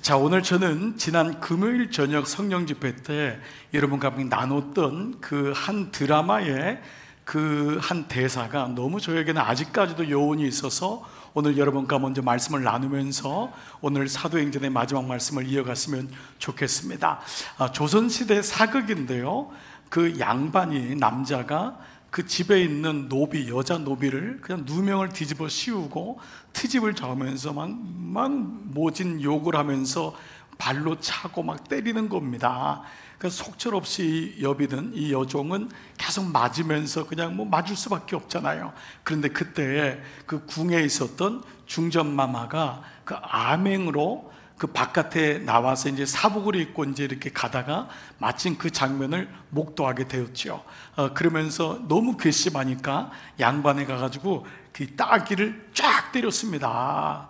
자, 오늘 저는 지난 금요일 저녁 성령 집회 때 여러분과 함께 나눴던 그 한 드라마의 그 한 대사가 너무 저에게는 아직까지도 여운이 있어서 오늘 여러분과 먼저 말씀을 나누면서 오늘 사도행전의 마지막 말씀을 이어갔으면 좋겠습니다. 조선시대 사극인데요, 그 양반이, 남자가 그 집에 있는 노비, 여자 노비를 그냥 누명을 뒤집어 씌우고 트집을 잡으면서 막 모진 욕을 하면서 발로 차고 막 때리는 겁니다. 그래서 속절없이 여비는, 이 여종은 계속 맞으면서 그냥 뭐 맞을 수밖에 없잖아요. 그런데 그때 그 궁에 있었던 중전마마가 그 암행으로 그 바깥에 나와서 이제 사복을 입고 이제 이렇게 가다가 마침 그 장면을 목도하게 되었죠. 그러면서 너무 괘씸하니까 양반에 가가지고 그 따귀를 쫙 때렸습니다.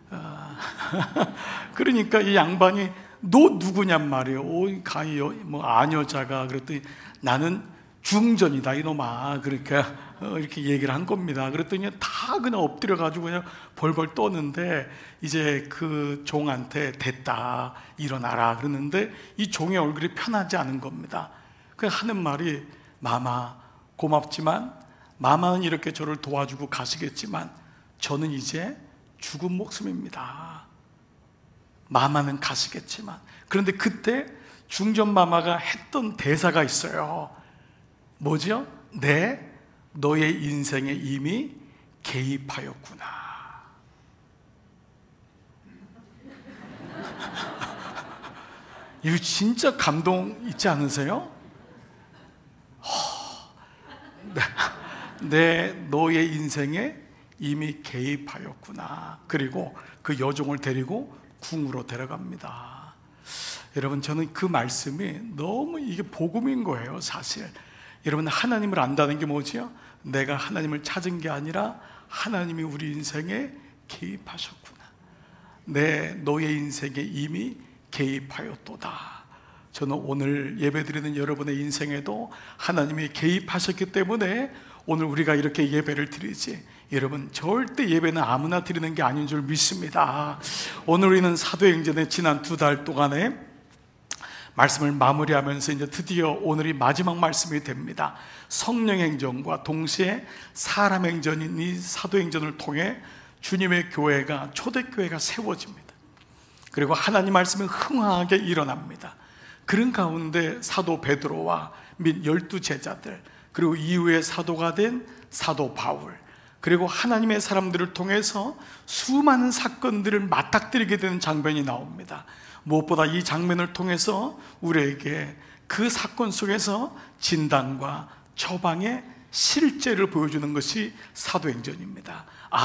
그러니까 이 양반이 너 누구냔 말이에요. 가히 뭐 아녀자가. 그랬더니 나는 중전이다 이놈아. 그러니까 이렇게 얘기를 한 겁니다. 그랬더니 다 그냥 엎드려가지고 그냥 벌벌 떠는데 이제 그 종한테 됐다, 일어나라 그러는데 이 종의 얼굴이 편하지 않은 겁니다. 그 하는 말이, 마마 고맙지만 마마는 이렇게 저를 도와주고 가시겠지만 저는 이제 죽은 목숨입니다. 마마는 가시겠지만. 그런데 그때 중전마마가 했던 대사가 있어요. 뭐죠? 너의 인생에 이미 개입하였구나. 이거 진짜 감동 있지 않으세요? 너의 인생에 이미 개입하였구나. 그리고 그 여종을 데리고 궁으로 데려갑니다. 여러분, 저는 그 말씀이 너무 이게 복음인 거예요. 사실 여러분, 하나님을 안다는 게 뭐지요? 내가 하나님을 찾은 게 아니라 하나님이 우리 인생에 개입하셨구나. 너의 인생에 이미 개입하였도다. 저는 오늘 예배드리는 여러분의 인생에도 하나님이 개입하셨기 때문에 오늘 우리가 이렇게 예배를 드리지. 여러분, 절대 예배는 아무나 드리는 게 아닌 줄 믿습니다. 오늘 우리는 사도행전의 지난 2달 동안에 말씀을 마무리하면서 이제 드디어 오늘이 마지막 말씀이 됩니다. 성령행전과 동시에 사람행전인 이 사도행전을 통해 주님의 교회가, 초대교회가 세워집니다. 그리고 하나님 말씀이 흥황하게 일어납니다. 그런 가운데 사도 베드로와 및 12제자들, 그리고 이후에 사도가 된 사도 바울, 그리고 하나님의 사람들을 통해서 수많은 사건들을 맞닥뜨리게 되는 장면이 나옵니다. 무엇보다 이 장면을 통해서 우리에게 그 사건 속에서 진단과 처방의 실제를 보여주는 것이 사도행전입니다.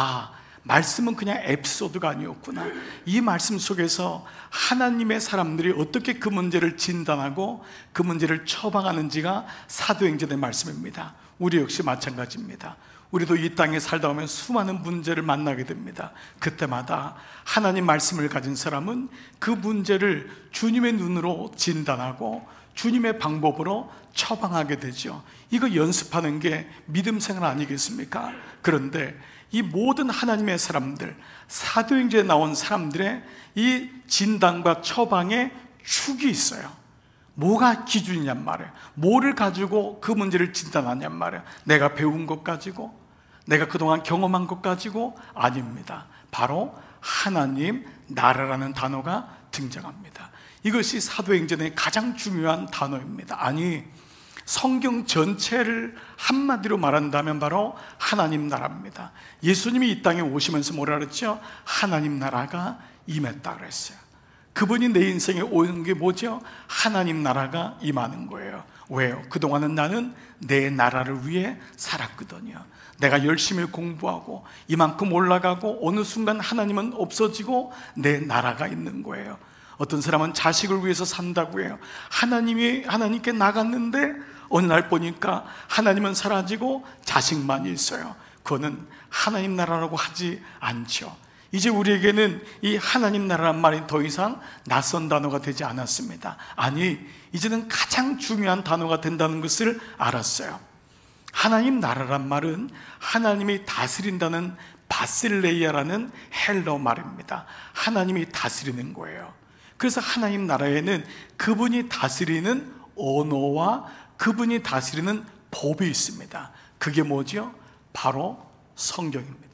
말씀은 그냥 에피소드가 아니었구나. 이 말씀 속에서 하나님의 사람들이 어떻게 그 문제를 진단하고 그 문제를 처방하는지가 사도행전의 말씀입니다. 우리 역시 마찬가지입니다. 우리도 이 땅에 살다 보면 수많은 문제를 만나게 됩니다. 그때마다 하나님 말씀을 가진 사람은 그 문제를 주님의 눈으로 진단하고 주님의 방법으로 처방하게 되죠. 이거 연습하는 게 믿음 생활 아니겠습니까? 그런데 이 모든 하나님의 사람들, 사도행전에 나온 사람들의 이 진단과 처방의 축이 있어요. 뭐가 기준이냔 말이에요. 뭐를 가지고 그 문제를 진단하냔 말이에요. 내가 배운 것 가지고, 내가 그동안 경험한 것 가지고? 아닙니다. 바로 하나님 나라라는 단어가 등장합니다. 이것이 사도행전의 가장 중요한 단어입니다. 아니, 성경 전체를 한마디로 말한다면 바로 하나님 나라입니다. 예수님이 이 땅에 오시면서 뭐라 그랬죠? 하나님 나라가 임했다 그랬어요. 그분이 내 인생에 오는 게 뭐죠? 하나님 나라가 임하는 거예요. 왜요? 그동안은 나는 내 나라를 위해 살았거든요. 내가 열심히 공부하고 이만큼 올라가고 어느 순간 하나님은 없어지고 내 나라가 있는 거예요. 어떤 사람은 자식을 위해서 산다고 해요. 하나님께 나갔는데 어느 날 보니까 하나님은 사라지고 자식만 있어요. 그거는 하나님 나라라고 하지 않죠. 이제 우리에게는 이 하나님 나라란 말이 더 이상 낯선 단어가 되지 않았습니다. 아니, 이제는 가장 중요한 단어가 된다는 것을 알았어요. 하나님 나라란 말은 하나님이 다스린다는 바실레이아라는 헬러 말입니다. 하나님이 다스리는 거예요. 그래서 하나님 나라에는 그분이 다스리는 언어와 그분이 다스리는 법이 있습니다. 그게 뭐죠? 바로 성경입니다.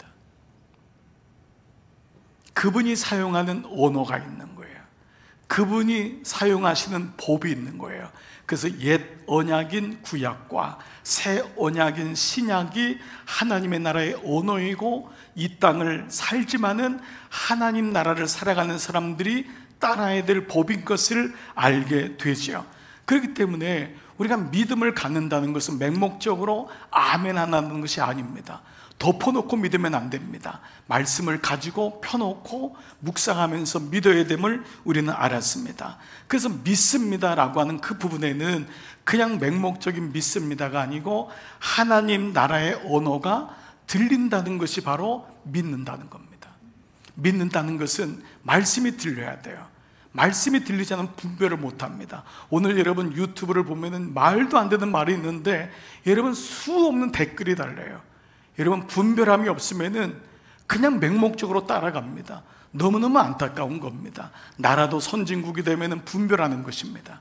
그분이 사용하는 언어가 있는 거예요. 그분이 사용하시는 법이 있는 거예요. 그래서 옛 언약인 구약과 새 언약인 신약이 하나님의 나라의 언어이고, 이 땅을 살지만은 하나님 나라를 살아가는 사람들이 따라야 될 법인 것을 알게 되죠. 그렇기 때문에 우리가 믿음을 갖는다는 것은 맹목적으로 아멘 하는 것이 아닙니다. 덮어놓고 믿으면 안 됩니다. 말씀을 가지고 펴놓고 묵상하면서 믿어야 됨을 우리는 알았습니다. 그래서 믿습니다라고 하는 그 부분에는 그냥 맹목적인 믿습니다가 아니고 하나님 나라의 언어가 들린다는 것이 바로 믿는다는 겁니다. 믿는다는 것은 말씀이 들려야 돼요. 말씀이 들리지 않으면 분별을 못합니다. 오늘 여러분 유튜브를 보면은 말도 안 되는 말이 있는데 여러분 수 없는 댓글이 달려요. 여러분 분별함이 없으면은 그냥 맹목적으로 따라갑니다. 너무너무 안타까운 겁니다. 나라도 선진국이 되면은 분별하는 것입니다.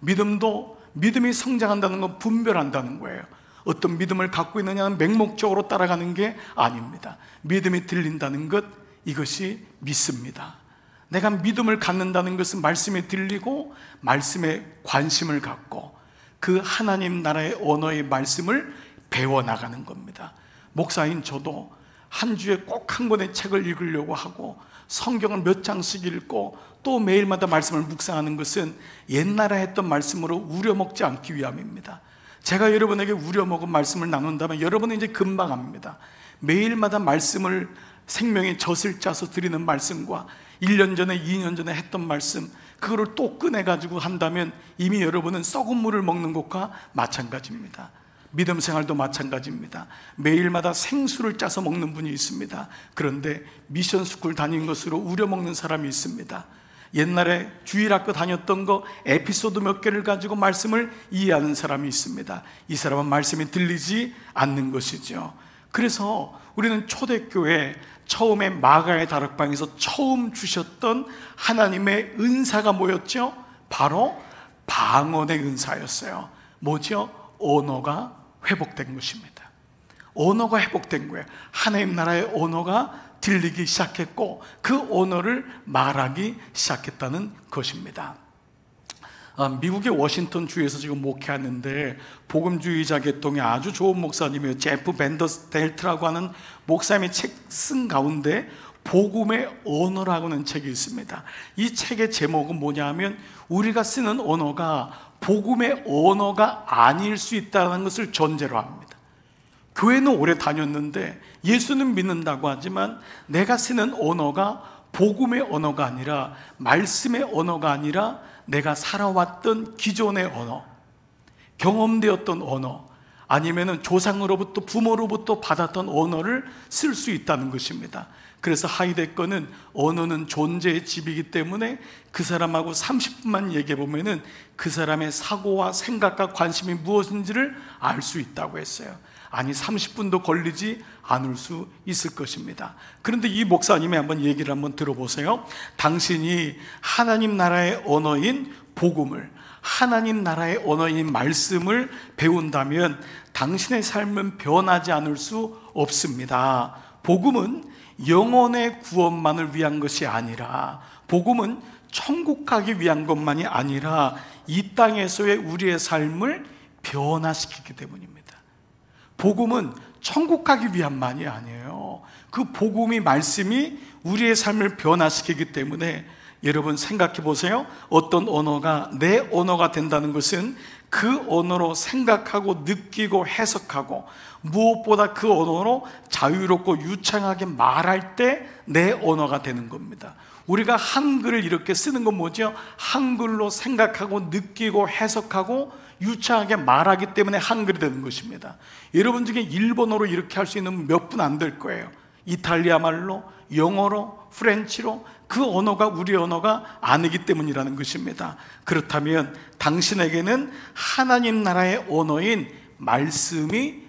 믿음이 성장한다는 건 분별한다는 거예요. 어떤 믿음을 갖고 있느냐는 맹목적으로 따라가는 게 아닙니다. 믿음이 들린다는 것, 이것이 믿습니다. 내가 믿음을 갖는다는 것은 말씀에 들리고 말씀에 관심을 갖고 그 하나님 나라의 언어의 말씀을 배워나가는 겁니다. 목사인 저도 한 주에 꼭 한 권의 책을 읽으려고 하고 성경을 몇 장씩 읽고 또 매일마다 말씀을 묵상하는 것은 옛날에 했던 말씀으로 우려먹지 않기 위함입니다. 제가 여러분에게 우려먹은 말씀을 나눈다면 여러분은 이제 금방 압니다. 매일마다 말씀을 생명의 젖을 짜서 드리는 말씀과 1년 전에 2년 전에 했던 말씀, 그거를 또 꺼내가지고 한다면 이미 여러분은 썩은 물을 먹는 것과 마찬가지입니다. 믿음 생활도 마찬가지입니다. 매일마다 생수를 짜서 먹는 분이 있습니다. 그런데 미션 스쿨 다닌 것으로 우려먹는 사람이 있습니다. 옛날에 주일학교 다녔던 거 에피소드 몇 개를 가지고 말씀을 이해하는 사람이 있습니다. 이 사람은 말씀이 들리지 않는 것이죠. 그래서 우리는 초대교회 처음에 마가의 다락방에서 처음 주셨던 하나님의 은사가 뭐였죠? 바로 방언의 은사였어요. 뭐죠? 언어가 회복된 것입니다. 언어가 회복된 거예요. 하나님 나라의 언어가 들리기 시작했고 그 언어를 말하기 시작했다는 것입니다. 미국의 워싱턴 주에서 지금 목회하는데 복음주의자 계통의 아주 좋은 목사님이에요. 제프 벤더스텔트라고 하는 목사님의 책 쓴 가운데 복음의 언어라고 하는 책이 있습니다. 이 책의 제목은 뭐냐면 우리가 쓰는 언어가 복음의 언어가 아닐 수 있다는 것을 전제로 합니다. 교회는 오래 다녔는데 예수는 믿는다고 하지만 내가 쓰는 언어가 복음의 언어가 아니라 말씀의 언어가 아니라 내가 살아왔던 기존의 언어, 경험되었던 언어, 아니면 조상으로부터 부모로부터 받았던 언어를 쓸 수 있다는 것입니다. 그래서 하이데거는 언어는 존재의 집이기 때문에 그 사람하고 30분만 얘기해 보면은 그 사람의 사고와 생각과 관심이 무엇인지를 알 수 있다고 했어요. 아니 30분도 걸리지 않을 수 있을 것입니다. 그런데 이 목사님이 한번 얘기를 한번 들어보세요. 당신이 하나님 나라의 언어인 복음을, 하나님 나라의 언어인 말씀을 배운다면 당신의 삶은 변하지 않을 수 없습니다. 복음은 영혼의 구원만을 위한 것이 아니라, 복음은 천국 가기 위한 것만이 아니라 이 땅에서의 우리의 삶을 변화시키기 때문입니다. 복음은 천국 가기 위함만이 아니에요. 그 복음이, 말씀이 우리의 삶을 변화시키기 때문에 여러분 생각해 보세요. 어떤 언어가 내 언어가 된다는 것은 그 언어로 생각하고 느끼고 해석하고 무엇보다 그 언어로 자유롭고 유창하게 말할 때 내 언어가 되는 겁니다. 우리가 한글을 이렇게 쓰는 건 뭐죠? 한글로 생각하고 느끼고 해석하고 유창하게 말하기 때문에 한글이 되는 것입니다. 여러분 중에 일본어로 이렇게 할 수 있는 몇 분 안 될 거예요. 이탈리아 말로, 영어로, 프렌치로, 그 언어가 우리 언어가 아니기 때문이라는 것입니다. 그렇다면 당신에게는 하나님 나라의 언어인 말씀이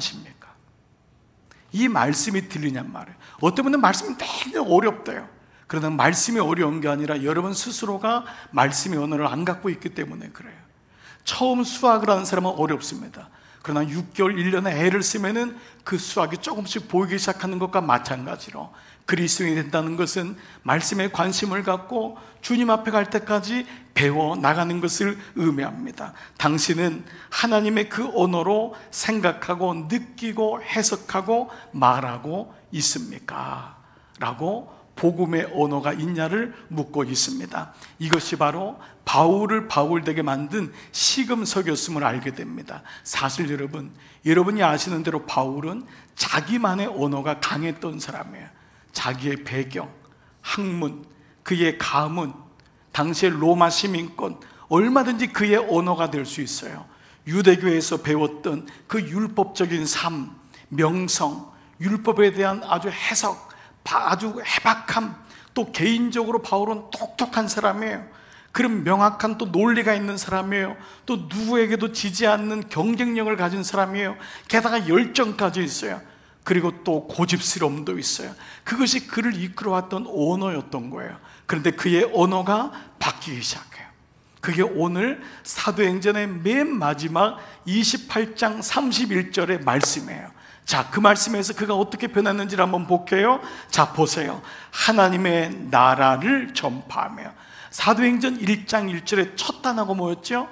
편하십니까? 이 말씀이 들리냔 말이에요. 어떤 분은 말씀이 되게 어렵대요. 그러나 말씀이 어려운 게 아니라 여러분 스스로가 말씀의 언어를 안 갖고 있기 때문에 그래요. 처음 수학을 하는 사람은 어렵습니다. 그러나 6개월, 1년에 애를 쓰면은 그 수학이 조금씩 보이기 시작하는 것과 마찬가지로 그리스도인이 된다는 것은 말씀에 관심을 갖고 주님 앞에 갈 때까지 배워 나가는 것을 의미합니다. 당신은 하나님의 그 언어로 생각하고 느끼고 해석하고 말하고 있습니까? 라고 복음의 언어가 있냐를 묻고 있습니다. 이것이 바로 바울을 바울되게 만든 시금석이었음을 알게 됩니다. 사실 여러분이 아시는 대로 바울은 자기만의 언어가 강했던 사람이에요. 자기의 배경, 학문, 그의 가문, 당시의 로마 시민권, 얼마든지 그의 언어가 될 수 있어요. 유대교에서 배웠던 그 율법적인 삶, 명성, 율법에 대한 아주 해석, 아주 해박함, 또 개인적으로 바울은 똑똑한 사람이에요. 그런 명확한 또 논리가 있는 사람이에요. 또 누구에게도 지지 않는 경쟁력을 가진 사람이에요. 게다가 열정까지 있어요. 그리고 또 고집스러움도 있어요. 그것이 그를 이끌어왔던 언어였던 거예요. 그런데 그의 언어가 바뀌기 시작해요. 그게 오늘 사도행전의 맨 마지막 28장 31절의 말씀이에요. 자, 그 말씀에서 그가 어떻게 변했는지를 한번 볼게요. 자, 보세요. 하나님의 나라를 전파하며. 사도행전 1장 1절의 첫 단어가 뭐였죠?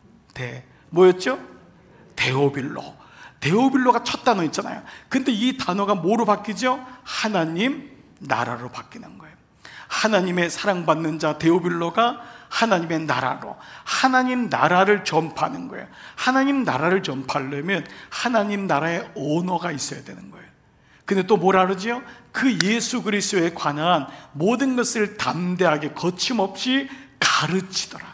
뭐였죠? 데오빌로. 데오빌로가 첫 단어 있잖아요. 근데 이 단어가 뭐로 바뀌죠? 하나님 나라로 바뀌는 거예요. 하나님의 사랑받는 자 데오빌로가 하나님의 나라로, 하나님 나라를 전파하는 거예요. 하나님 나라를 전파하려면 하나님 나라의 언어가 있어야 되는 거예요. 근데 또 뭐라 그러죠? 그 예수 그리스도에 관한 모든 것을 담대하게 거침없이 가르치더라.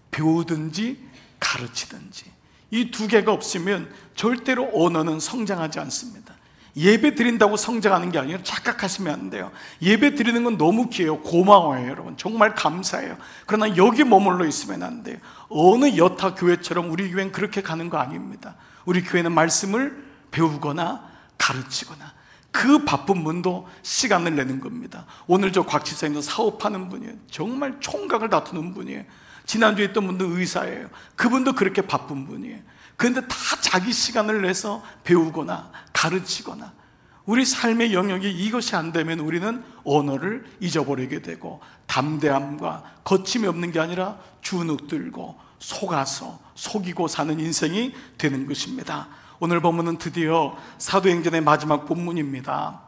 배우든지 가르치든지. 이 두 개가 없으면 절대로 언어는 성장하지 않습니다. 예배 드린다고 성장하는 게 아니라 착각하시면 안 돼요. 예배 드리는 건 너무 귀해요. 고마워요, 여러분. 정말 감사해요. 그러나 여기 머물러 있으면 안 돼요. 어느 여타 교회처럼 우리 교회는 그렇게 가는 거 아닙니다. 우리 교회는 말씀을 배우거나 가르치거나 그 바쁜 분도 시간을 내는 겁니다. 오늘 저 곽 지사님도 사업하는 분이에요. 정말 총각을 다투는 분이에요. 지난주에 있던 분도 의사예요. 그분도 그렇게 바쁜 분이에요. 그런데 다 자기 시간을 내서 배우거나 가르치거나, 우리 삶의 영역이 이것이 안 되면 우리는 언어를 잊어버리게 되고 담대함과 거침이 없는 게 아니라 주눅들고 속아서 속이고 사는 인생이 되는 것입니다. 오늘 본문은 드디어 사도행전의 마지막 본문입니다.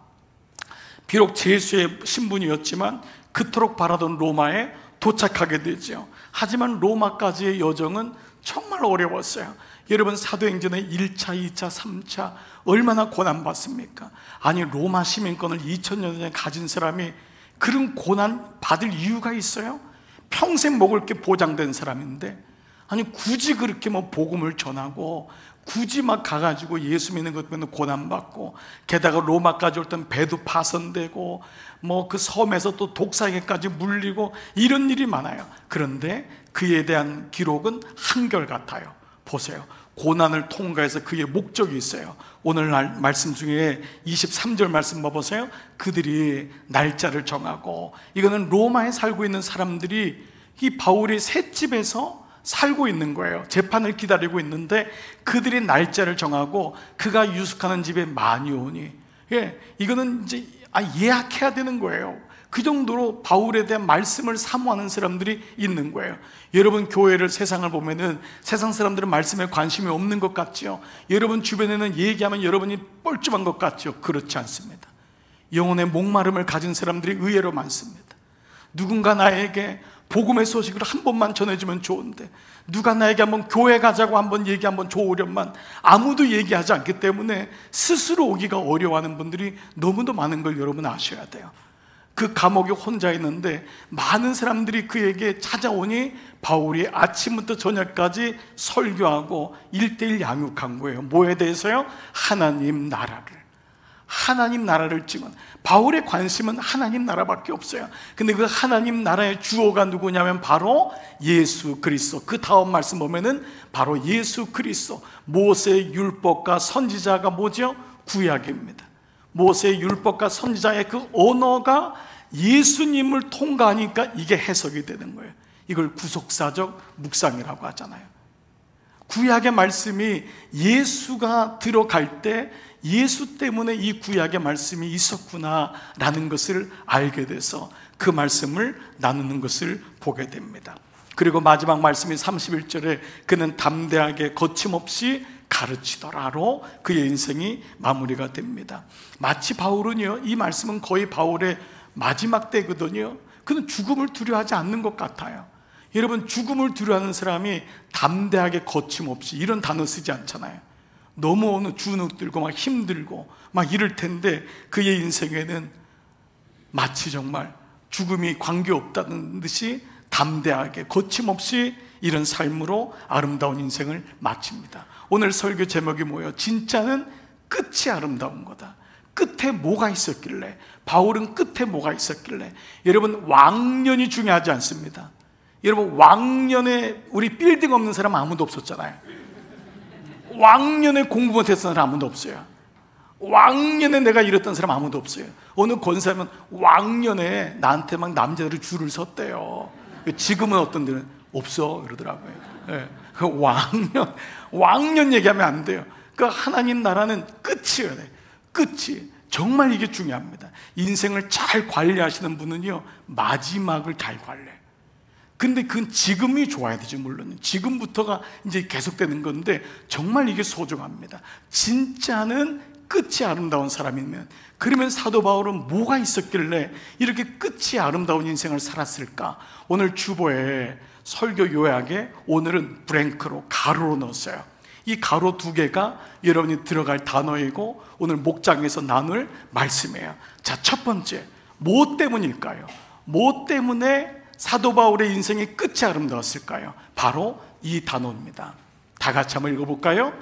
비록 제수의 신분이었지만 그토록 바라던 로마에 도착하게 되죠. 하지만 로마까지의 여정은 정말 어려웠어요. 여러분, 사도행전의 1차, 2차, 3차 얼마나 고난받습니까? 아니, 로마 시민권을 2000년 전에 가진 사람이 그런 고난 받을 이유가 있어요? 평생 먹을 게 보장된 사람인데, 아니 굳이 그렇게 뭐 복음을 전하고 굳이 막 가가지고 예수 믿는 것 때문에 고난받고, 게다가 로마까지 올 땐 배도 파손되고 뭐 그 섬에서 또 독사에게까지 물리고 이런 일이 많아요. 그런데 그에 대한 기록은 한결같아요. 보세요. 고난을 통과해서 그의 목적이 있어요. 오늘날 말씀 중에 23절 말씀 봐보세요. 그들이 날짜를 정하고, 이거는 로마에 살고 있는 사람들이 이 바울의 셋집에서 살고 있는 거예요. 재판을 기다리고 있는데 그들이 날짜를 정하고 그가 유숙하는 집에 많이 오니, 이거는 이제 예약해야 되는 거예요. 그 정도로 바울에 대한 말씀을 사모하는 사람들이 있는 거예요. 여러분, 교회를, 세상을 보면은 세상 사람들은 말씀에 관심이 없는 것 같죠? 여러분 주변에는 얘기하면 여러분이 뻘쭘한 것 같죠? 그렇지 않습니다. 영혼의 목마름을 가진 사람들이 의외로 많습니다. 누군가 나에게 복음의 소식을 한 번만 전해주면 좋은데, 누가 나에게 한번 교회 가자고 한번 얘기 한번 좋으련만 아무도 얘기하지 않기 때문에 스스로 오기가 어려워하는 분들이 너무도 많은 걸 여러분 아셔야 돼요. 그 감옥에 혼자 있는데 많은 사람들이 그에게 찾아오니 바울이 아침부터 저녁까지 설교하고 1:1 양육한 거예요. 뭐에 대해서요? 하나님 나라를 찍은, 바울의 관심은 하나님 나라밖에 없어요. 근데 그 하나님 나라의 주어가 누구냐면 바로 예수 그리스도. 그 다음 말씀 보면은 바로 예수 그리스도. 모세의 율법과 선지자가 뭐죠? 구약입니다. 모세의 율법과 선지자의 그 언어가 예수님을 통과하니까 이게 해석이 되는 거예요. 이걸 구속사적 묵상이라고 하잖아요. 구약의 말씀이 예수가 들어갈 때 예수 때문에 이 구약의 말씀이 있었구나라는 것을 알게 돼서 그 말씀을 나누는 것을 보게 됩니다. 그리고 마지막 말씀이 31절에 그는 담대하게 거침없이 가르치더라로 그의 인생이 마무리가 됩니다. 마치 바울은요, 이 말씀은 거의 바울의 마지막 때거든요. 그는 죽음을 두려워하지 않는 것 같아요. 여러분, 죽음을 두려워하는 사람이 담대하게 거침없이 이런 단어 쓰지 않잖아요. 너무 어느 주눅들고 막 힘들고 막 이럴 텐데 그의 인생에는 마치 정말 죽음이 관계없다는 듯이 담대하게 거침없이 이런 삶으로 아름다운 인생을 마칩니다. 오늘 설교 제목이 뭐예요? 진짜는 끝이 아름다운 거다. 끝에 뭐가 있었길래, 바울은 끝에 뭐가 있었길래. 여러분, 왕년이 중요하지 않습니다. 여러분, 왕년에 우리 빌딩 없는 사람 아무도 없었잖아요. 왕년에 공부 못했던 사람 아무도 없어요. 왕년에 내가 이랬던 사람 아무도 없어요. 어느 권사님은 왕년에 나한테 막 남자들이 줄을 섰대요. 지금은 어떤 데는 없어 그러더라고요. 네. 그 왕년 얘기하면 안 돼요. 그 하나님 나라는 끝이어야 돼요. 끝이. 정말 이게 중요합니다. 인생을 잘 관리하시는 분은요, 마지막을 잘 관리해요. 근데 그건 지금이 좋아야 되죠. 물론 지금부터가 이제 계속되는 건데 정말 이게 소중합니다. 진짜는 끝이 아름다운 사람이면, 그러면 사도 바울은 뭐가 있었길래 이렇게 끝이 아름다운 인생을 살았을까? 오늘 주보에 설교 요약에 오늘은 브랭크로 가로로 넣었어요. 이 가로 2개가 여러분이 들어갈 단어이고 오늘 목장에서 나눌 말씀이에요. 자, 첫 번째, 뭐 때문일까요? 뭐 때문에 사도 바울의 인생의 끝이 아름다웠을까요? 바로 이 단어입니다. 다 같이 한번 읽어볼까요?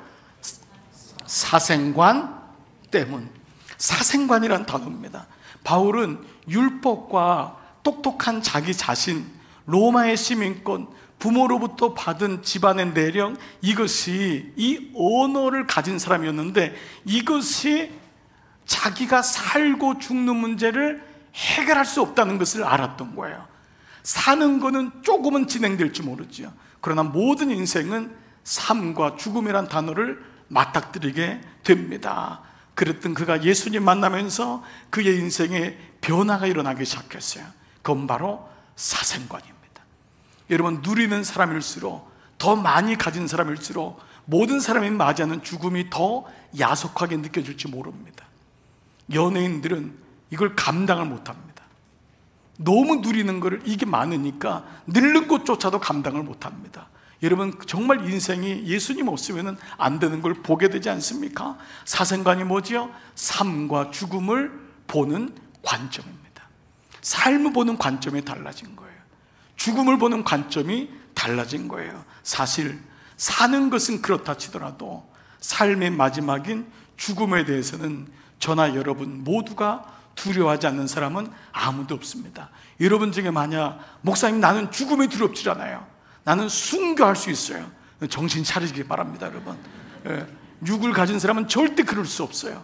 사생관 때문. 사생관이란 단어입니다. 바울은 율법과 똑똑한 자기 자신, 로마의 시민권, 부모로부터 받은 집안의 내령, 이것이 이 언어를 가진 사람이었는데 이것이 자기가 살고 죽는 문제를 해결할 수 없다는 것을 알았던 거예요. 사는 거는 조금은 진행될지 모르죠. 그러나 모든 인생은 삶과 죽음이란 단어를 맞닥뜨리게 됩니다. 그랬던 그가 예수님 만나면서 그의 인생에 변화가 일어나기 시작했어요. 그건 바로 사생관입니다. 여러분, 누리는 사람일수록, 더 많이 가진 사람일수록 모든 사람이 맞이하는 죽음이 더 야속하게 느껴질지 모릅니다. 연예인들은 이걸 감당을 못합니다. 너무 누리는 거를, 이게 많으니까 늙는 것조차도 감당을 못합니다. 여러분, 정말 인생이 예수님 없으면 안 되는 걸 보게 되지 않습니까? 사생관이 뭐지요? 삶과 죽음을 보는 관점입니다. 삶을 보는 관점이 달라진 거예요. 죽음을 보는 관점이 달라진 거예요. 사실 사는 것은 그렇다 치더라도 삶의 마지막인 죽음에 대해서는 저나 여러분 모두가 두려워하지 않는 사람은 아무도 없습니다. 여러분 중에 만약 목사님 나는 죽음이 두렵지 않아요, 나는 순교할 수 있어요, 정신 차리시기 바랍니다. 여러분, 육을 가진 사람은 절대 그럴 수 없어요.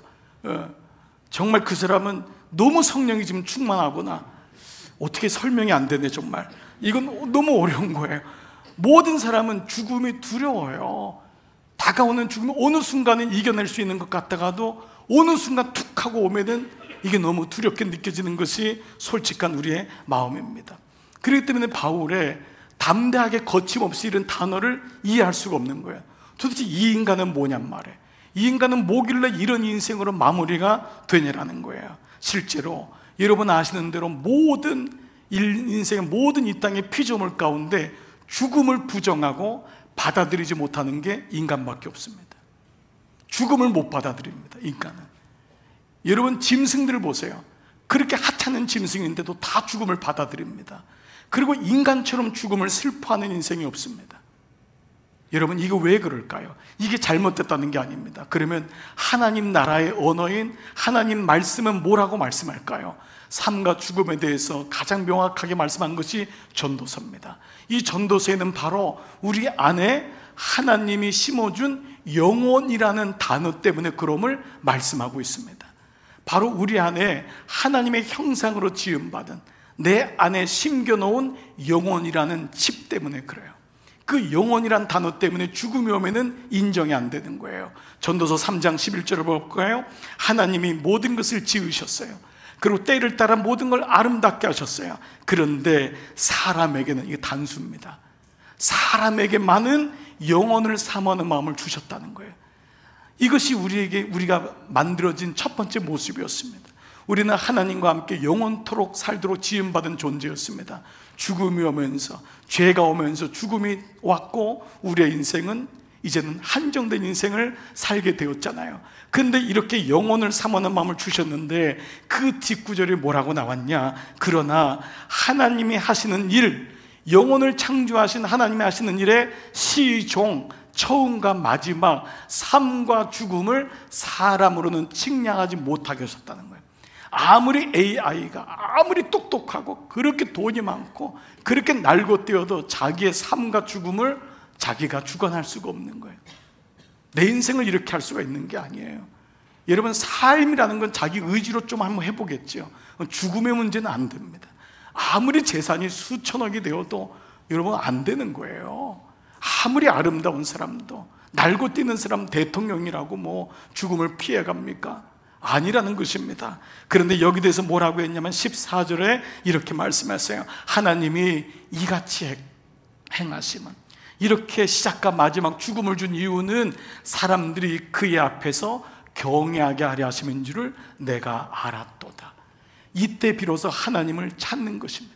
정말 그 사람은 너무 성령이 지금 충만하거나 어떻게 설명이 안 되네. 정말 이건 너무 어려운 거예요. 모든 사람은 죽음이 두려워요. 다가오는 죽음은 어느 순간은 이겨낼 수 있는 것 같다가도 어느 순간 툭 하고 오면은 이게 너무 두렵게 느껴지는 것이 솔직한 우리의 마음입니다. 그렇기 때문에 바울의 담대하게 거침없이 이런 단어를 이해할 수가 없는 거예요. 도대체 이 인간은 뭐냔 말이에요. 이 인간은 뭐길래 이런 인생으로 마무리가 되냐라는 거예요. 실제로 여러분 아시는 대로 모든 인생의 모든 이 땅의 피조물 가운데 죽음을 부정하고 받아들이지 못하는 게 인간밖에 없습니다. 죽음을 못 받아들입니다, 인간은. 여러분, 짐승들을 보세요. 그렇게 하찮은 짐승인데도 다 죽음을 받아들입니다. 그리고 인간처럼 죽음을 슬퍼하는 인생이 없습니다. 여러분, 이거 왜 그럴까요? 이게 잘못됐다는 게 아닙니다. 그러면 하나님 나라의 언어인 하나님 말씀은 뭐라고 말씀할까요? 삶과 죽음에 대해서 가장 명확하게 말씀한 것이 전도서입니다. 이 전도서에는 바로 우리 안에 하나님이 심어준 영혼이라는 단어 때문에 그럼을 말씀하고 있습니다. 바로 우리 안에 하나님의 형상으로 지음받은 내 안에 심겨놓은 영혼이라는 칩 때문에 그래요. 그 영혼이란 단어 때문에 죽음이 오면은 인정이 안 되는 거예요. 전도서 3장 11절을 볼까요? 하나님이 모든 것을 지으셨어요. 그리고 때를 따라 모든 걸 아름답게 하셨어요. 그런데 사람에게는 이게 단수입니다. 사람에게만은 영혼을 사모하는 마음을 주셨다는 거예요. 이것이 우리가 만들어진 첫 번째 모습이었습니다. 우리는 하나님과 함께 영원토록 살도록 지음받은 존재였습니다. 죽음이 오면서, 죄가 오면서 죽음이 왔고 우리의 인생은 이제는 한정된 인생을 살게 되었잖아요. 그런데 이렇게 영혼을 사모하는 마음을 주셨는데 그 뒷구절이 뭐라고 나왔냐? 그러나 하나님이 하시는 일, 영혼을 창조하신 하나님이 하시는 일의 시종, 처음과 마지막, 삶과 죽음을 사람으로는 측량하지 못하게 하셨다는 거예요. 아무리 AI가 아무리 똑똑하고 그렇게 돈이 많고 그렇게 날고뛰어도 자기의 삶과 죽음을 자기가 주관할 수가 없는 거예요. 내 인생을 이렇게 할 수가 있는 게 아니에요. 여러분, 삶이라는 건 자기 의지로 좀 한번 해보겠죠. 죽음의 문제는 안 됩니다. 아무리 재산이 수천억이 되어도 여러분 안 되는 거예요. 아무리 아름다운 사람도, 날고 뛰는 사람 대통령이라고 뭐 죽음을 피해갑니까? 아니라는 것입니다. 그런데 여기 대해서 뭐라고 했냐면 14절에 이렇게 말씀했어요. 하나님이 이같이 행하심은, 이렇게 시작과 마지막 죽음을 준 이유는 사람들이 그의 앞에서 경외하게 하려 하심인 줄을 내가 알았도다. 이때 비로소 하나님을 찾는 것입니다.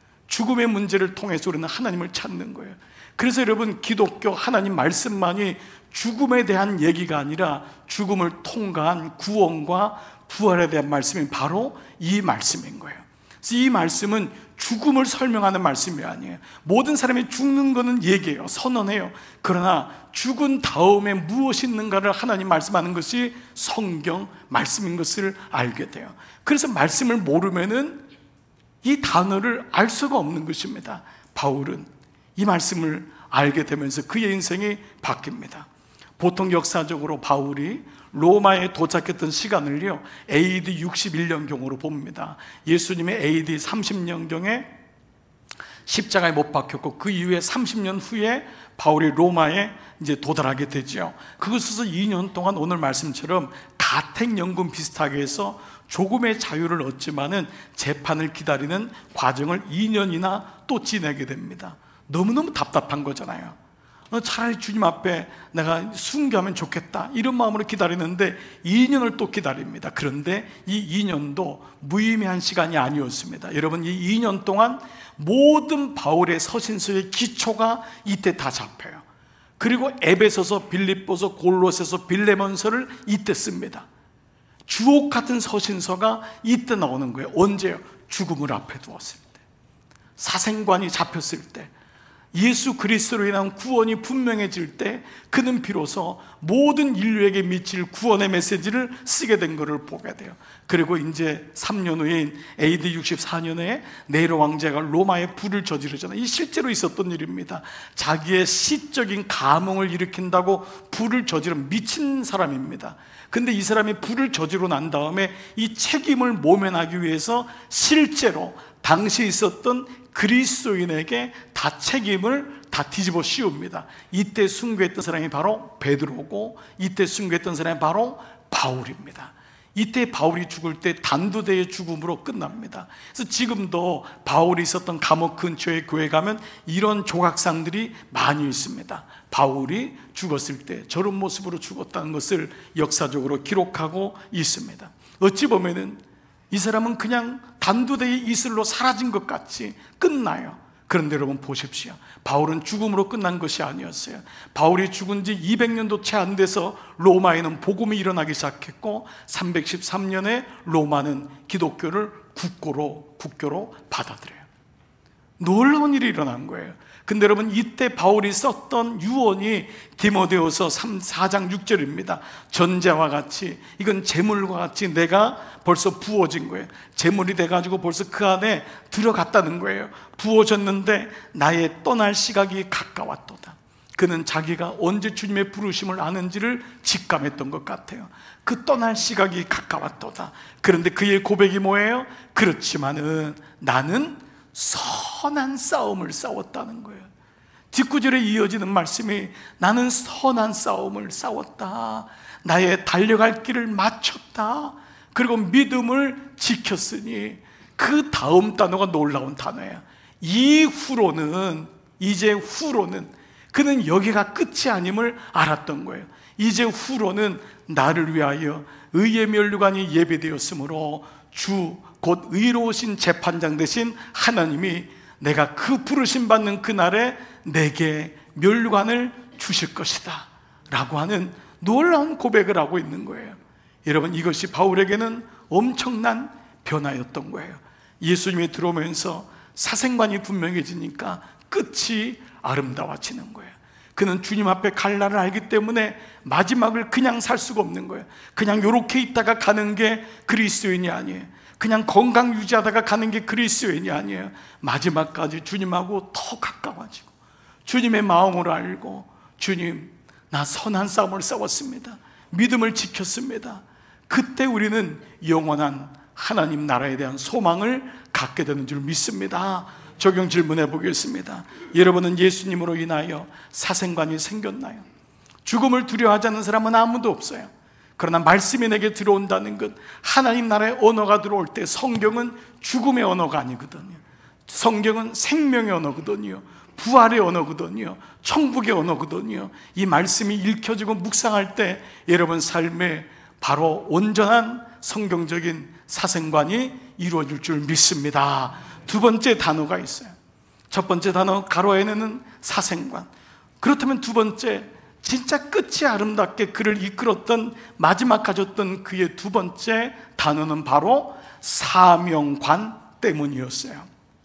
죽음의 문제를 통해서 우리는 하나님을 찾는 거예요. 그래서 여러분, 기독교 하나님 말씀만이 죽음에 대한 얘기가 아니라 죽음을 통과한 구원과 부활에 대한 말씀이 바로 이 말씀인 거예요. 그래서 이 말씀은 죽음을 설명하는 말씀이 아니에요. 모든 사람이 죽는 거는 얘기해요, 선언해요. 그러나 죽은 다음에 무엇이 있는가를 하나님 말씀하는 것이 성경 말씀인 것을 알게 돼요. 그래서 말씀을 모르면은 이 단어를 알 수가 없는 것입니다. 바울은 이 말씀을 알게 되면서 그의 인생이 바뀝니다. 보통 역사적으로 바울이 로마에 도착했던 시간을요, AD 61년경으로 봅니다. 예수님의 AD 30년경에 십자가에 못 박혔고 그 이후에 30년 후에 바울이 로마에 이제 도달하게 되죠. 그것에서 2년 동안 오늘 말씀처럼 가택연금 비슷하게 해서 조금의 자유를 얻지만은 재판을 기다리는 과정을 2년이나 또 지내게 됩니다. 너무너무 답답한 거잖아요. 차라리 주님 앞에 내가 순교하면 좋겠다 이런 마음으로 기다리는데 2년을 또 기다립니다. 그런데 이 2년도 무의미한 시간이 아니었습니다. 여러분, 이 2년 동안 모든 바울의 서신서의 기초가 이때 다 잡혀요. 그리고 에베소서, 빌립보서, 골로새서, 빌레몬서를 이때 씁니다. 주옥 같은 서신서가 이때 나오는 거예요. 언제요? 죽음을 앞에 두었을 때, 사생관이 잡혔을 때, 예수 그리스도로 인한 구원이 분명해질 때 그는 비로소 모든 인류에게 미칠 구원의 메시지를 쓰게 된 것을 보게 돼요. 그리고 이제 3년 후인 AD 64년에 네로 왕제가 로마에 불을 저지르잖아요. 이 실제로 있었던 일입니다. 자기의 시적인 감흥을 일으킨다고 불을 저지른 미친 사람입니다. 근데 이 사람이 불을 저지르고 난 다음에 이 책임을 모면하기 위해서 실제로 당시 있었던 그리스도인에게 다 책임을 다 뒤집어 씌웁니다. 이때 순교했던 사람이 바로 베드로고 이때 순교했던 사람이 바로 바울입니다. 이때 바울이 죽을 때 단두대의 죽음으로 끝납니다. 그래서 지금도 바울이 있었던 감옥 근처에 교회 가면 이런 조각상들이 많이 있습니다. 바울이 죽었을 때 저런 모습으로 죽었다는 것을 역사적으로 기록하고 있습니다. 어찌 보면은 이 사람은 그냥 단두대의 이슬로 사라진 것 같이 끝나요. 그런데 여러분 보십시오. 바울은 죽음으로 끝난 것이 아니었어요. 바울이 죽은 지 200년도 채 안 돼서 로마에는 복음이 일어나기 시작했고 313년에 로마는 기독교를 국교로 받아들여요. 놀라운 일이 일어난 거예요. 근데 여러분, 이때 바울이 썼던 유언이 디모데후서 4장 6절입니다. 전제와 같이, 이건 재물과 같이 내가 벌써 부어진 거예요. 재물이 돼가지고 벌써 그 안에 들어갔다는 거예요. 부어졌는데 나의 떠날 시각이 가까웠도다. 그는 자기가 언제 주님의 부르심을 아는지를 직감했던 것 같아요. 그 떠날 시각이 가까웠도다. 그런데 그의 고백이 뭐예요? 그렇지만은 나는 선한 싸움을 싸웠다는 거예요. 뒷구절에 이어지는 말씀이 나는 선한 싸움을 싸웠다. 나의 달려갈 길을 마쳤다. 그리고 믿음을 지켰으니, 그 다음 단어가 놀라운 단어예요. 이후로는, 이제 후로는 그는 여기가 끝이 아님을 알았던 거예요. 이제 후로는 나를 위하여 의의 면류관이 예배되었으므로 주 곧 의로우신 재판장 되신 하나님이 내가 그 부르심 받는 그날에 내게 면류관을 주실 것이다 라고 하는 놀라운 고백을 하고 있는 거예요. 여러분, 이것이 바울에게는 엄청난 변화였던 거예요. 예수님이 들어오면서 사생관이 분명해지니까 끝이 아름다워지는 거예요. 그는 주님 앞에 갈 날을 알기 때문에 마지막을 그냥 살 수가 없는 거예요. 그냥 이렇게 있다가 가는 게 그리스도인이 아니에요. 그냥 건강 유지하다가 가는 게 그리스도인이 아니에요. 마지막까지 주님하고 더 가까워지고 주님의 마음을 알고, 주님, 나 선한 싸움을 싸웠습니다. 믿음을 지켰습니다. 그때 우리는 영원한 하나님 나라에 대한 소망을 갖게 되는 줄 믿습니다. 적용 질문해 보겠습니다. 여러분은 예수님으로 인하여 사생관이 생겼나요? 죽음을 두려워하지 않는 사람은 아무도 없어요. 그러나 말씀이 내게 들어온다는 것, 하나님 나라의 언어가 들어올 때 성경은 죽음의 언어가 아니거든요. 성경은 생명의 언어거든요. 부활의 언어거든요. 천국의 언어거든요. 이 말씀이 읽혀지고 묵상할 때 여러분 삶에 바로 온전한 성경적인 사생관이 이루어질 줄 믿습니다. 두 번째 단어가 있어요. 첫 번째 단어 가로에는 사생관. 그렇다면 두 번째, 진짜 끝이 아름답게 그를 이끌었던, 마지막 가졌던 그의 두 번째 단어는 바로 사명관 때문이었어요.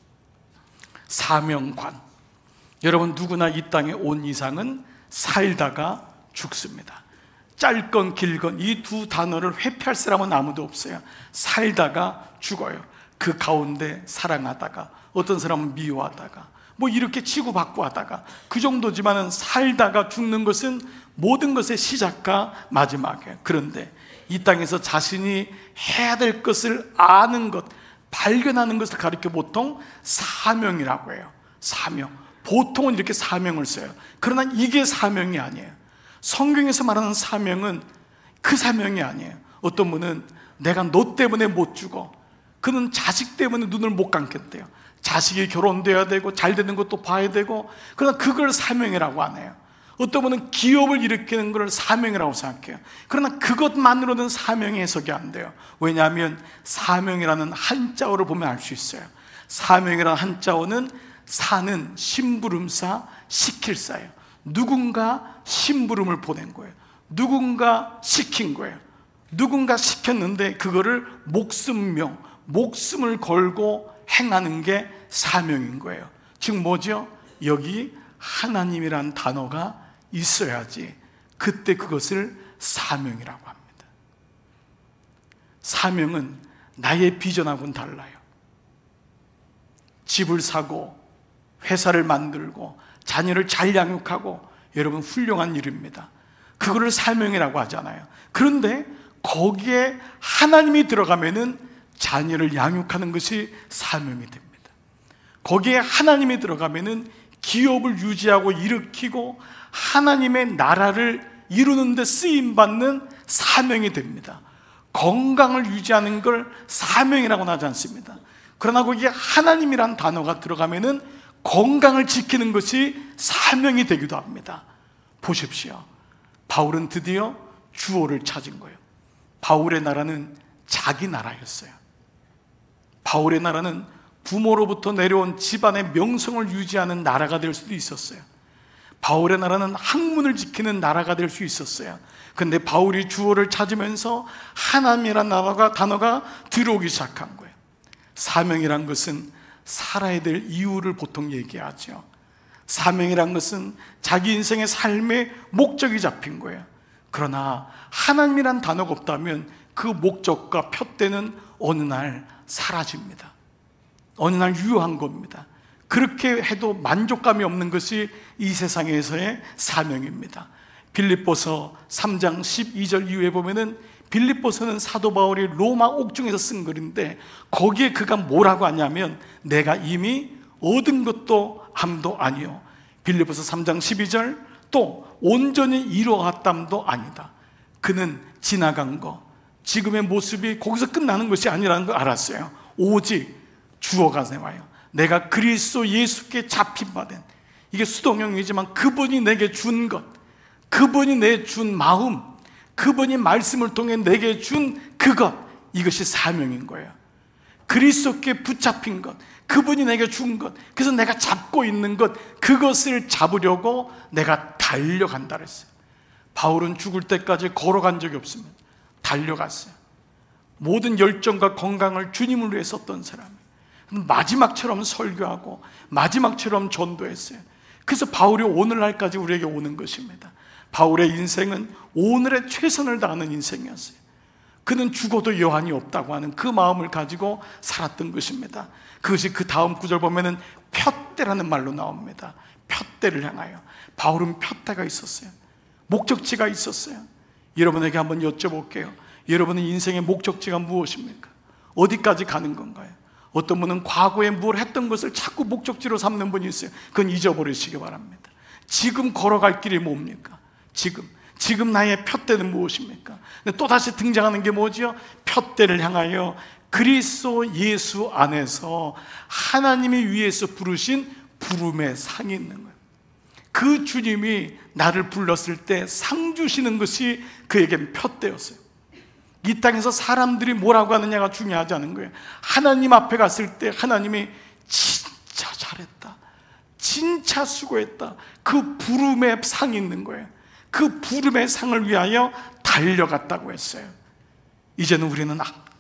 사명관. 여러분, 누구나 이 땅에 온 이상은 살다가 죽습니다. 짧건 길건 이 두 단어를 회피할 사람은 아무도 없어요. 살다가 죽어요. 그 가운데 사랑하다가, 어떤 사람은 미워하다가, 뭐 이렇게 치고받고 하다가, 그 정도지만은 살다가 죽는 것은 모든 것의 시작과 마지막이에요. 그런데 이 땅에서 자신이 해야 될 것을 아는 것, 발견하는 것을 가리켜 보통 사명이라고 해요. 사명. 보통은 이렇게 사명을 써요. 그러나 이게 사명이 아니에요. 성경에서 말하는 사명은 그 사명이 아니에요. 어떤 분은 내가 너 때문에 못 죽어, 그는 자식 때문에 눈을 못 감겠대요. 자식이 결혼돼야 되고 잘 되는 것도 봐야 되고, 그러나 그걸 사명이라고 안 해요. 어떤 분은 기업을 일으키는 걸 사명이라고 생각해요. 그러나 그것만으로는 사명의 해석이 안 돼요. 왜냐하면 사명이라는 한자어를 보면 알 수 있어요. 사명이라는 한자어는 사는 심부름사, 시킬사예요. 누군가 심부름을 보낸 거예요. 누군가 시킨 거예요. 누군가 시켰는데 그거를 목숨명, 목숨을 걸고 행하는 게 사명인 거예요. 즉 뭐죠? 여기 하나님이란 단어가 있어야지 그때 그것을 사명이라고 합니다. 사명은 나의 비전하고는 달라요. 집을 사고 회사를 만들고 자녀를 잘 양육하고, 여러분, 훌륭한 일입니다. 그거를 사명이라고 하잖아요. 그런데 거기에 하나님이 들어가면은 자녀를 양육하는 것이 사명이 됩니다. 거기에 하나님이 들어가면은 기업을 유지하고 일으키고 하나님의 나라를 이루는 데 쓰임받는 사명이 됩니다. 건강을 유지하는 걸 사명이라고는 하지 않습니다. 그러나 거기에 하나님이란 단어가 들어가면은 건강을 지키는 것이 사명이 되기도 합니다. 보십시오. 바울은 드디어 주어를 찾은 거예요. 바울의 나라는 자기 나라였어요. 바울의 나라는 부모로부터 내려온 집안의 명성을 유지하는 나라가 될 수도 있었어요. 바울의 나라는 학문을 지키는 나라가 될 수 있었어요. 그런데 바울이 주어를 찾으면서 하나님이란 단어가 들어오기 시작한 거예요. 사명이란 것은 살아야 될 이유를 보통 얘기하죠. 사명이란 것은 자기 인생의 삶의 목적이 잡힌 거예요. 그러나 하나님이란 단어가 없다면 그 목적과 표대는 어느 날 사라집니다. 어느 날 유효한 겁니다. 그렇게 해도 만족감이 없는 것이 이 세상에서의 사명입니다. 빌립보서 3장 12절 이후에 보면은, 빌립보서는 사도 바울이 로마 옥중에서 쓴 글인데 거기에 그가 뭐라고 하냐면, 내가 이미 얻은 것도 함도 아니요, 빌립보서 3장 12절, 또 온전히 이루어갔담도 아니다. 그는 지나간 거, 지금의 모습이 거기서 끝나는 것이 아니라는 걸 알았어요. 오직 주어가 와요. 내가 그리스도 예수께 잡힌 바 된, 이게 수동형이지만 그분이 내게 준 것, 그분이 내 준 마음, 그분이 말씀을 통해 내게 준 그것, 이것이 사명인 거예요. 그리스도께 붙잡힌 것, 그분이 내게 준 것, 그래서 내가 잡고 있는 것, 그것을 잡으려고 내가 달려간다 그랬어요. 바울은 죽을 때까지 걸어간 적이 없습니다. 달려갔어요. 모든 열정과 건강을 주님을 위해 썼던 사람이에요. 마지막처럼 설교하고 마지막처럼 전도했어요. 그래서 바울이 오늘날까지 우리에게 오는 것입니다. 바울의 인생은 오늘의 최선을 다하는 인생이었어요. 그는 죽어도 여한이 없다고 하는 그 마음을 가지고 살았던 것입니다. 그것이 그 다음 구절 보면은 푯대라는 말로 나옵니다. 푯대를 향하여. 바울은 푯대가 있었어요. 목적지가 있었어요. 여러분에게 한번 여쭤볼게요. 여러분의 인생의 목적지가 무엇입니까? 어디까지 가는 건가요? 어떤 분은 과거에 뭘 했던 것을 자꾸 목적지로 삼는 분이 있어요. 그건 잊어버리시기 바랍니다. 지금 걸어갈 길이 뭡니까? 지금 나의 푯대는 무엇입니까? 근데 또다시 등장하는 게 뭐죠? 푯대를 향하여 그리스도 예수 안에서 하나님이 위에서 부르신 부름의 상이 있는 거예요. 그 주님이 나를 불렀을 때 상 주시는 것이 그에게는 푯대였어요. 이 땅에서 사람들이 뭐라고 하느냐가 중요하지 않은 거예요. 하나님 앞에 갔을 때 하나님이 진짜 잘했다, 진짜 수고했다, 그 부름의 상이 있는 거예요. 그 부름의 상을 위하여 달려갔다고 했어요. 이제는 우리는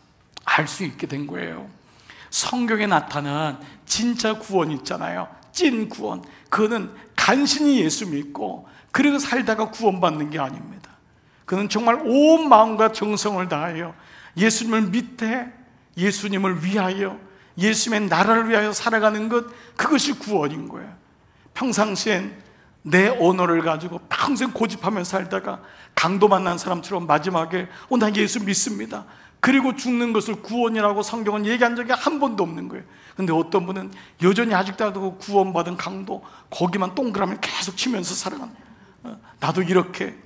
알 수 있게 된 거예요. 성경에 나타난 진짜 구원 있잖아요. 찐 구원. 그거는 간신히 예수 믿고 그리고 살다가 구원받는 게 아닙니다. 그는 정말 온 마음과 정성을 다하여 예수님을 믿되 예수님을 위하여, 예수님의 나라를 위하여 살아가는 것, 그것이 구원인 거예요. 평상시엔 내 언어를 가지고 평생 고집하면서 살다가 강도 만난 사람처럼 마지막에 나 예수 믿습니다, 그리고 죽는 것을 구원이라고 성경은 얘기한 적이 한 번도 없는 거예요. 근데 어떤 분은 여전히 아직도 구원받은 강도 거기만 동그라미 계속 치면서 살아가는 거예요. 나도 이렇게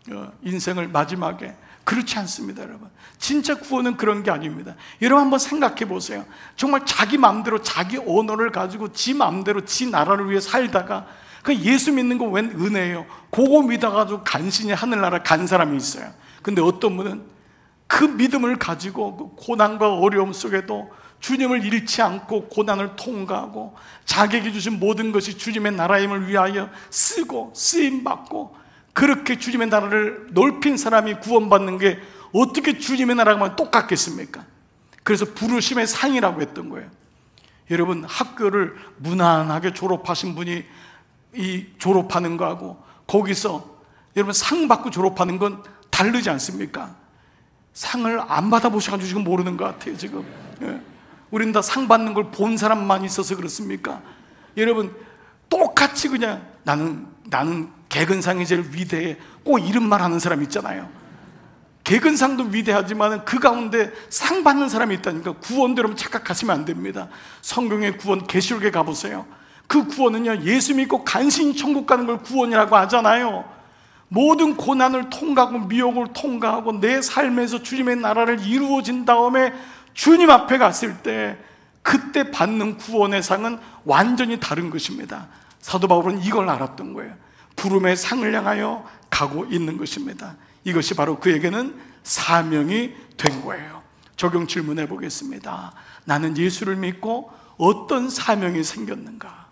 인생을 마지막에. 그렇지 않습니다, 여러분. 진짜 구원은 그런 게 아닙니다. 여러분 한번 생각해 보세요. 정말 자기 마음대로 자기 언어를 가지고 지 마음대로 지 나라를 위해 살다가, 그 예수 믿는 거 웬 은혜예요. 그거 믿어가지고 간신히 하늘나라 간 사람이 있어요. 근데 어떤 분은 그 믿음을 가지고 그 고난과 어려움 속에도 주님을 잃지 않고 고난을 통과하고 자기에게 주신 모든 것이 주님의 나라임을 위하여 쓰고 쓰임받고, 그렇게 주님의 나라를 넓힌 사람이 구원받는 게 어떻게 주님의 나라만 똑같겠습니까? 그래서 부르심의 상이라고 했던 거예요. 여러분, 학교를 무난하게 졸업하신 분이 이 졸업하는 거하고 거기서 여러분 상 받고 졸업하는 건 다르지 않습니까? 상을 안 받아보셔가지고 지금 모르는 것 같아요. 지금 우리는 다 상 받는 걸 본 사람만 있어서 그렇습니까? 여러분, 똑같이 그냥 나는 개근상이 제일 위대해, 꼭 이름만 하는 사람 있잖아요. 개근상도 위대하지만 그 가운데 상 받는 사람이 있다니까. 구원도 여러분 착각하시면 안 됩니다. 성경의 구원 계시록에 가보세요. 그 구원은요, 예수 믿고 간신히 천국 가는 걸 구원이라고 하잖아요. 모든 고난을 통과하고 미혹을 통과하고 내 삶에서 주님의 나라를 이루어진 다음에 주님 앞에 갔을 때 그때 받는 구원의 상은 완전히 다른 것입니다. 사도 바울은 이걸 알았던 거예요. 부름의 상을 향하여 가고 있는 것입니다. 이것이 바로 그에게는 사명이 된 거예요. 적용 질문해 보겠습니다. 나는 예수를 믿고 어떤 사명이 생겼는가?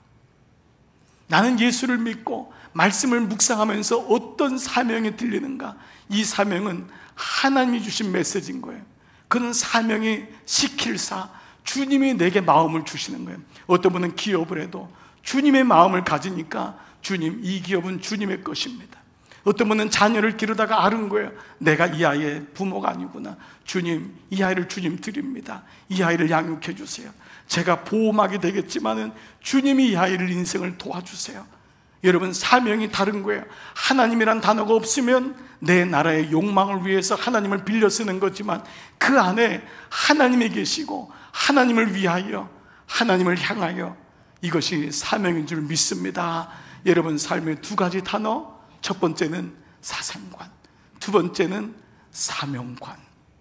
나는 예수를 믿고 말씀을 묵상하면서 어떤 사명이 들리는가? 이 사명은 하나님이 주신 메시지인 거예요. 그는 사명이 시킬사, 주님이 내게 마음을 주시는 거예요. 어떤 분은 기업을 해도 주님의 마음을 가지니까 주님, 이 기업은 주님의 것입니다. 어떤 분은 자녀를 기르다가 아는 거예요. 내가 이 아이의 부모가 아니구나. 주님, 이 아이를 주님 드립니다. 이 아이를 양육해 주세요. 제가 보호막이 되겠지만은 주님이 이 아이를 인생을 도와주세요. 여러분, 사명이 다른 거예요. 하나님이란 단어가 없으면 내 나라의 욕망을 위해서 하나님을 빌려 쓰는 거지만 그 안에 하나님이 계시고 하나님을 위하여, 하나님을 향하여, 이것이 사명인 줄 믿습니다. 여러분, 삶의 두 가지 단어, 첫 번째는 사상관, 두 번째는 사명관.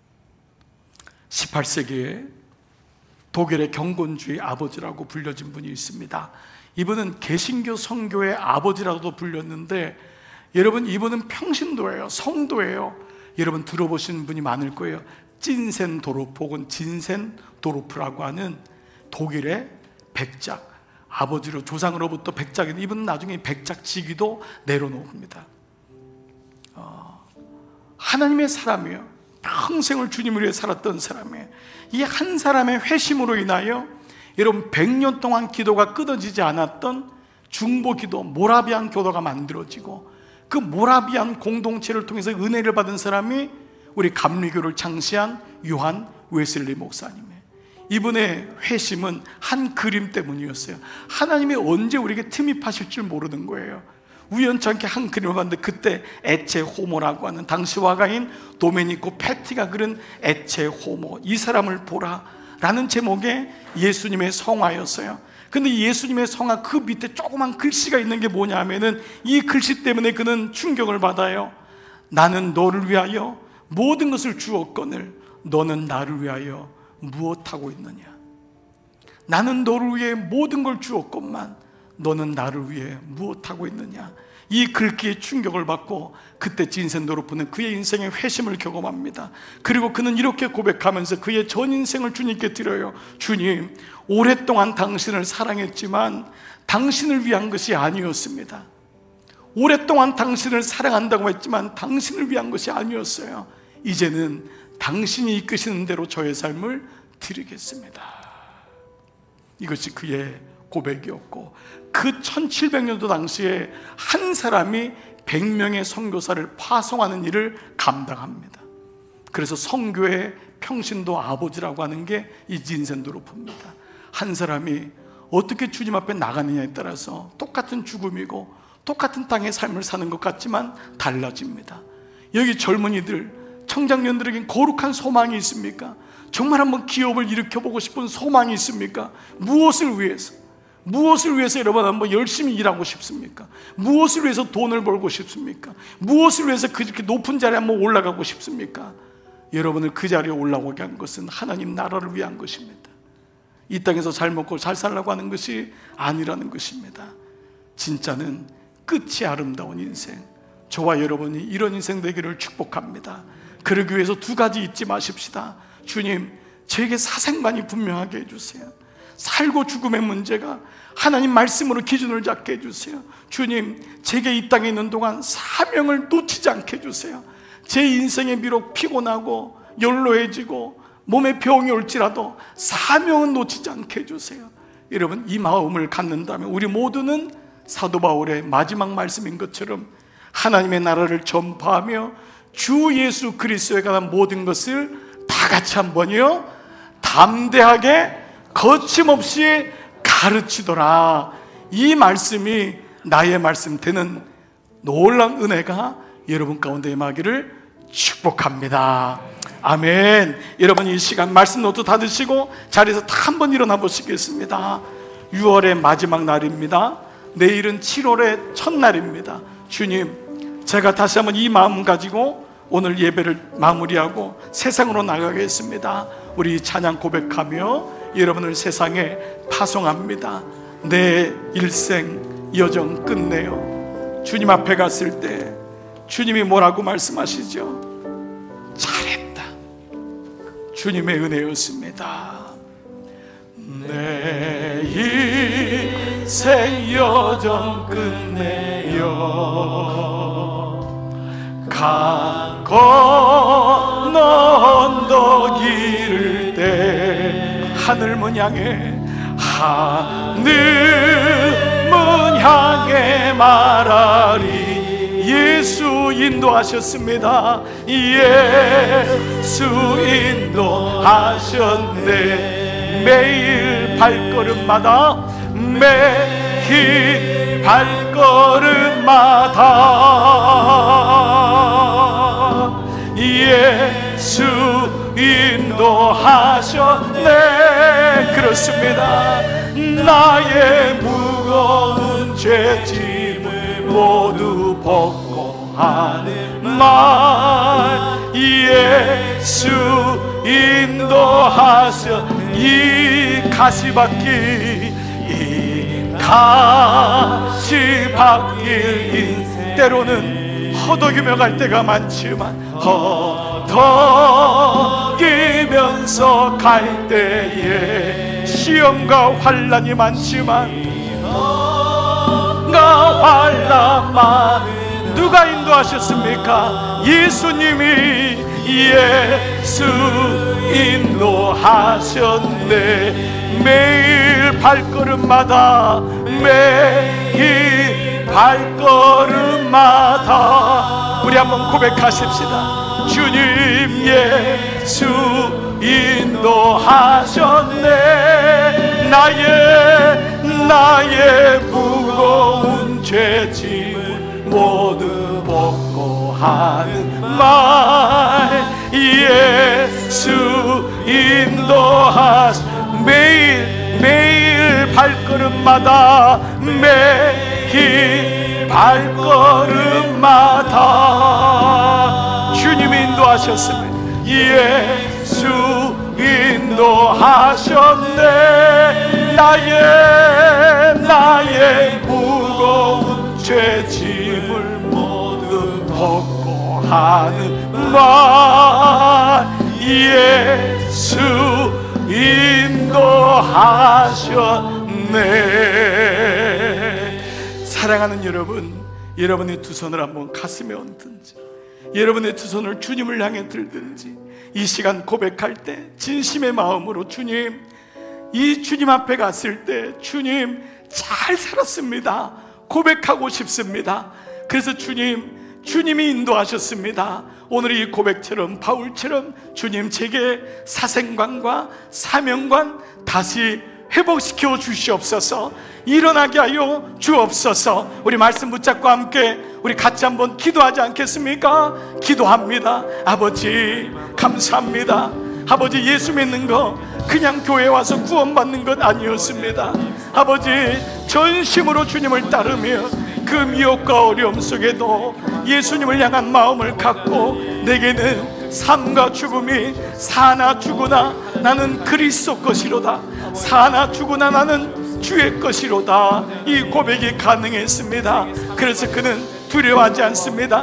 18세기에 독일의 경건주의 아버지라고 불려진 분이 있습니다. 이분은 개신교 선교의 아버지라고도 불렸는데, 여러분, 이분은 평신도예요. 성도예요. 여러분 들어보신 분이 많을 거예요. 찐센도르프 혹은 진센도르프라고 하는 독일의 백작, 아버지로 조상으로부터 백작인, 이분은 나중에 백작 직위도 내려놓습니다. 하나님의 사람이에요. 평생을 주님을 위해 살았던 사람이에요. 이 한 사람의 회심으로 인하여 여러분 100년 동안 기도가 끊어지지 않았던 중보기도, 모라비안 교도가 만들어지고, 그 모라비안 공동체를 통해서 은혜를 받은 사람이 우리 감리교를 창시한 요한 웨슬리 목사님이에요. 이분의 회심은 한 그림 때문이었어요. 하나님이 언제 우리에게 틈입하실 줄 모르는 거예요. 우연찮게 한 그림을 봤는데, 그때 에체 호모라고 하는 당시 화가인 도메니코 페티가 그린 에체 호모, 이 사람을 보라 라는 제목의 예수님의 성화였어요. 근데 예수님의 성화 그 밑에 조그만 글씨가 있는 게 뭐냐 하면은, 이 글씨 때문에 그는 충격을 받아요. 나는 너를 위하여 모든 것을 주었거늘 너는 나를 위하여 무엇하고 있느냐. 나는 너를 위해 모든 걸 주었건만 너는 나를 위해 무엇하고 있느냐. 이 글귀에 충격을 받고 그때 진센도르프는 그의 인생의 회심을 경험합니다. 그리고 그는 이렇게 고백하면서 그의 전 인생을 주님께 드려요. 주님, 오랫동안 당신을 사랑했지만 당신을 위한 것이 아니었습니다. 오랫동안 당신을 사랑한다고 했지만 당신을 위한 것이 아니었어요. 이제는 당신이 이끄시는 대로 저의 삶을 드리겠습니다. 이것이 그의 고백이었고, 그 1700년도 당시에 한 사람이 100명의 선교사를 파송하는 일을 감당합니다. 그래서 선교의 평신도 아버지라고 하는 게 이 진센도르프입니다. 한 사람이 어떻게 주님 앞에 나가느냐에 따라서 똑같은 죽음이고 똑같은 땅의 삶을 사는 것 같지만 달라집니다. 여기 젊은이들, 청장년들에겐 거룩한 소망이 있습니까? 정말 한번 기업을 일으켜보고 싶은 소망이 있습니까? 무엇을 위해서? 무엇을 위해서 여러분 한번 열심히 일하고 싶습니까? 무엇을 위해서 돈을 벌고 싶습니까? 무엇을 위해서 그렇게 높은 자리에 한번 올라가고 싶습니까? 여러분을 그 자리에 올라오게 한 것은 하나님 나라를 위한 것입니다. 이 땅에서 잘 먹고 잘 살라고 하는 것이 아니라는 것입니다. 진짜는 끝이 아름다운 인생, 저와 여러분이 이런 인생 되기를 축복합니다. 그러기 위해서 두 가지 잊지 마십시다. 주님, 저에게 사생관이 분명하게 해주세요. 살고 죽음의 문제가 하나님 말씀으로 기준을 잡게 해주세요. 주님, 제게 이 땅에 있는 동안 사명을 놓치지 않게 해주세요. 제 인생에 비록 피곤하고 연로해지고 몸에 병이 올지라도 사명은 놓치지 않게 해주세요. 여러분, 이 마음을 갖는다면 우리 모두는 사도 바울의 마지막 말씀인 것처럼 하나님의 나라를 전파하며 주 예수 그리스도에 관한 모든 것을 다 같이 한번요 담대하게 거침없이 가르치더라. 이 말씀이 나의 말씀 되는 놀라운 은혜가 여러분 가운데 임하기를 축복합니다. 아멘. 여러분, 이 시간 말씀 노트 다 드시고 자리에서 다 한번 일어나 보시겠습니다. 6월의 마지막 날입니다. 내일은 7월의 첫날입니다. 주님, 제가 다시 한번 이 마음 가지고 오늘 예배를 마무리하고 세상으로 나가겠습니다. 우리 찬양 고백하며 여러분을 세상에 파송합니다. 내 일생 여정 끝내요. 주님 앞에 갔을 때 주님이 뭐라고 말씀하시죠? 잘했다. 주님의 은혜였습니다. 내 인생 여정 끝내요. 강 건너 언덕 이를 때 하늘문 향해 하늘문 향해 말하리. 예수 인도하셨습니다. 예수 인도하셨네. 매일 발걸음마다, 매일 발걸음마다 예수 인도하셨네. 그렇습니다. 나의 무거운 죄짐을 모두 벗고 하는 말, 예수 인도하셔. 이 가시밭길, 이 가시밭길 인생, 때로는 허덕이며 갈 때가 많지만 허덕이면서 갈 때에 시험과 환난이 많지만, 환난만 누가 인도하셨습니까? 예수님이 예수 인도하셨네. 매일 발걸음마다, 매일 발걸음마다 우리 한번 고백하십시다. 주님 예수 인도하셨네. 나의 무거운 죄짐을 모두 벗고 하는 말, 예수 인도하시. 매일 발걸음마다, 매일 발걸음마다 주님이 인도하셨습니다. 예수 인도하셨네. 나의 무거운 죄짐을 모두 벗고 하는 말, 예수 인도하셨네. 사랑하는 여러분, 여러분의 두 손을 한번 가슴에 얹든지, 여러분의 두 손을 주님을 향해 들든지, 이 시간 고백할 때 진심의 마음으로, 주님, 이 주님 앞에 갔을 때 주님 잘 살았습니다, 고백하고 싶습니다. 그래서 주님이 인도하셨습니다. 오늘 이 고백처럼, 바울처럼 주님 제게 사생관과 사명관 다시 회복시켜 주시옵소서. 일어나게 하여 주옵소서. 우리 말씀 붙잡고 함께 우리 같이 한번 기도하지 않겠습니까? 기도합니다. 아버지 감사합니다. 아버지, 예수 믿는 거 그냥 교회 와서 구원받는 것 아니었습니다. 아버지, 전심으로 주님을 따르며 그 미혹과 어려움 속에도 예수님을 향한 마음을 갖고, 내게는 삶과 죽음이 사나 죽으나 나는 그리스도 것이로다, 사나 죽으나 나는 주의 것이로다, 이 고백이 가능했습니다. 그래서 그는 두려워하지 않습니다.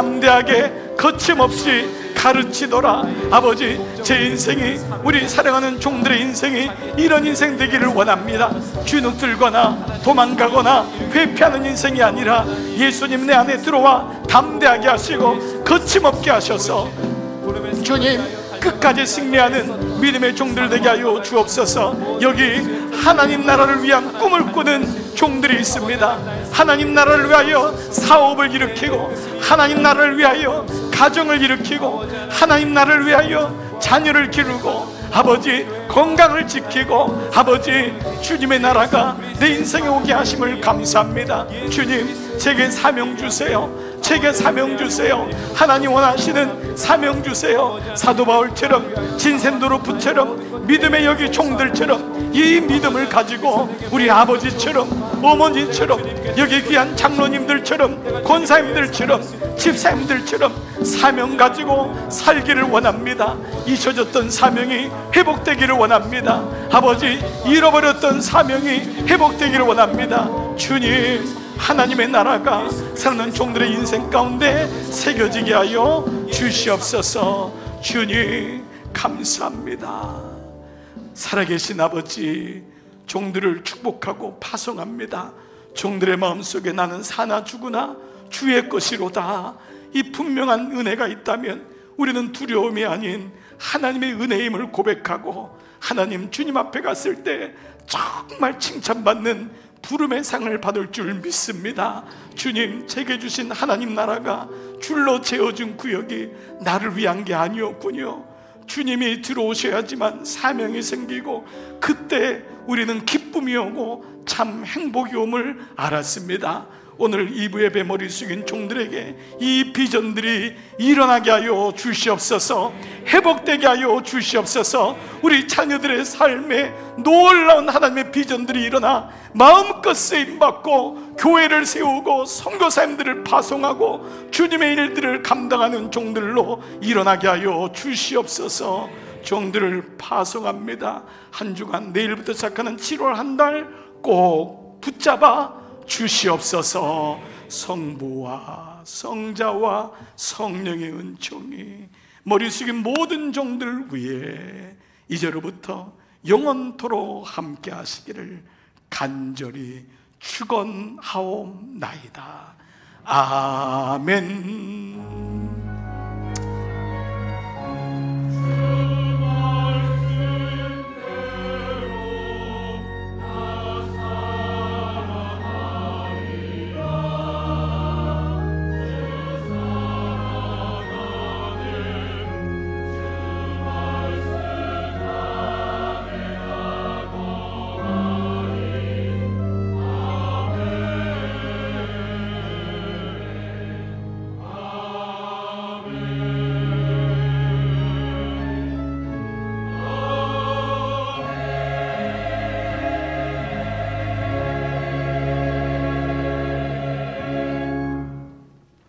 담대하게 거침없이 가르치더라. 아버지, 제 인생이, 우리 사랑하는 종들의 인생이 이런 인생 되기를 원합니다. 주눅들거나 도망가거나 회피하는 인생이 아니라 예수님 내 안에 들어와 담대하게 하시고 거침없게 하셔서 주님 끝까지 승리하는 믿음의 종들 되게 하여 주옵소서. 여기 하나님 나라를 위한 꿈을 꾸는 종들이 있습니다. 하나님 나라를 위하여 사업을 일으키고, 하나님 나라를 위하여 가정을 일으키고, 하나님 나라를 위하여 자녀를 기르고, 아버지 건강을 지키고, 아버지 주님의 나라가 내 인생에 오게 하심을 감사합니다. 주님 제게 사명 주세요. 제게 사명 주세요. 하나님 원하시는 사명 주세요. 사도 바울처럼, 진센도로프처럼, 믿음의 여기 종들처럼 이 믿음을 가지고 우리 아버지처럼, 어머니처럼, 여기 귀한 장로님들처럼, 권사님들처럼, 집사님들처럼 사명 가지고 살기를 원합니다. 잊혀졌던 사명이 회복되기를 원합니다. 아버지, 잃어버렸던 사명이 회복되기를 원합니다. 주님, 하나님의 나라가 사는 종들의 인생 가운데 새겨지게 하여 주시옵소서. 주님 감사합니다. 살아계신 아버지, 종들을 축복하고 파송합니다. 종들의 마음속에 나는 사나 죽으나 주의 것이로다, 이 분명한 은혜가 있다면 우리는 두려움이 아닌 하나님의 은혜임을 고백하고, 하나님 주님 앞에 갔을 때 정말 칭찬받는 부름의 상을 받을 줄 믿습니다. 주님, 제게 주신 하나님 나라가 줄로 재어준 구역이 나를 위한 게 아니었군요. 주님이 들어오셔야지만 사명이 생기고, 그때 우리는 기쁨이 오고 참 행복이 옴을 알았습니다. 오늘 2부 예배 머리 숙인 종들에게 이 비전들이 일어나게 하여 주시옵소서, 회복되게 하여 주시옵소서. 우리 자녀들의 삶에 놀라운 하나님의 비전들이 일어나 마음껏 쓰임받고 교회를 세우고 선교사님들을 파송하고 주님의 일들을 감당하는 종들로 일어나게 하여 주시옵소서. 종들을 파송합니다. 한 주간 내일부터 시작하는 7월 한 달 꼭 붙잡아 주시옵소서. 성부와 성자와 성령의 은총이 머리 숙인 모든 종들 위에 이제로부터 영원토록 함께 하시기를 간절히 축원하옵나이다. 아멘.